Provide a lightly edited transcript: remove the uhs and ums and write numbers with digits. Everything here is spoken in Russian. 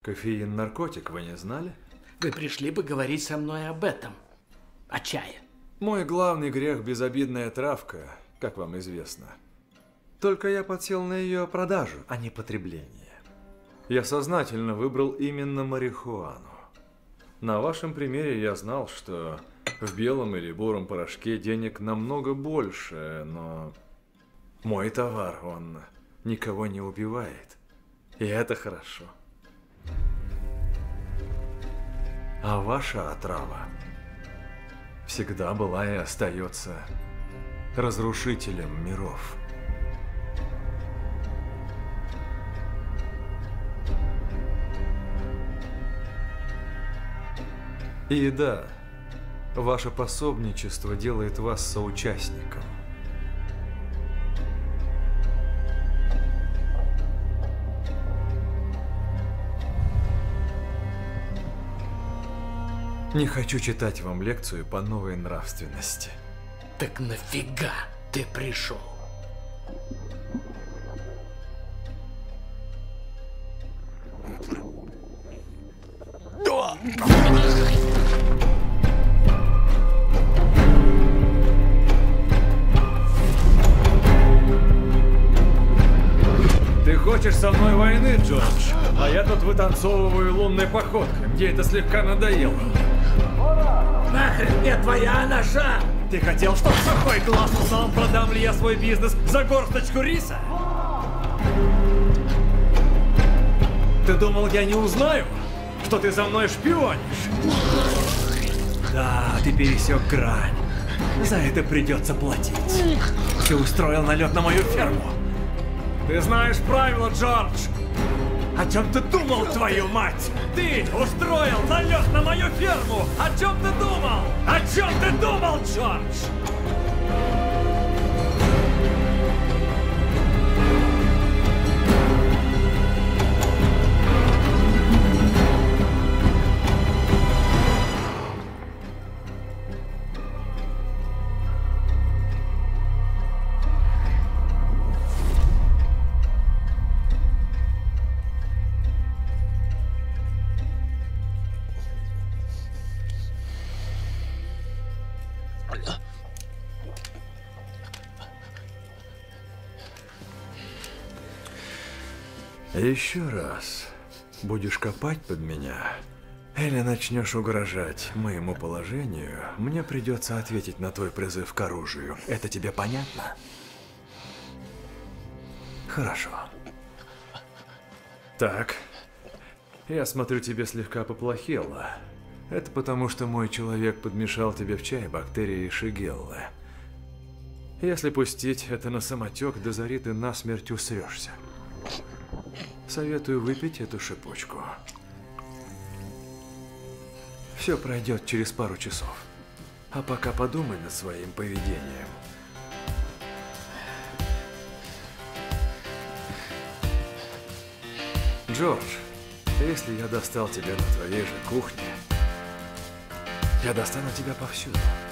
Кофеин – наркотик, вы не знали? Вы пришли поговорить со мной об этом. О чае. Мой главный грех – безобидная травка, как вам известно. Только я подсел на ее продажу, а не потребление. Я сознательно выбрал именно марихуану. На вашем примере я знал, что в белом или буром порошке денег намного больше, но мой товар, он никого не убивает. И это хорошо. А ваша отрава всегда была и остается разрушителем миров. И да, ваше пособничество делает вас соучастником. Не хочу читать вам лекцию по новой нравственности. Так нафига ты пришел? Ты хочешь со мной войны, Джордж? А я тут вытанцовываю лунной походкой. Мне это слегка надоело. Нахрен мне твоя ножа? Ты хотел, чтобы сухой глаз узнал, продам ли я свой бизнес за горсточку риса? Ты думал, я не узнаю, что ты за мной шпионишь? Да, ты пересек грань. За это придется платить. Ты устроил налет на мою ферму. Ты знаешь правила, Джордж. О чем ты думал, твою мать? Ты устроил налет на мою ферму! О чем ты думал? О чем ты думал, Джордж? Еще раз будешь копать под меня или начнешь угрожать моему положению, мне придется ответить на твой призыв к оружию. Это тебе понятно? Хорошо. Так, я смотрю, тебе слегка поплохело. Это потому, что мой человек подмешал тебе в чай бактерии шигеллы. Если пустить это на самотек, до зари ты насмерть усрешься. Советую выпить эту шипучку. Все пройдет через пару часов. А пока подумай над своим поведением. Джордж, если я достал тебя на твоей же кухне, я достану тебя повсюду.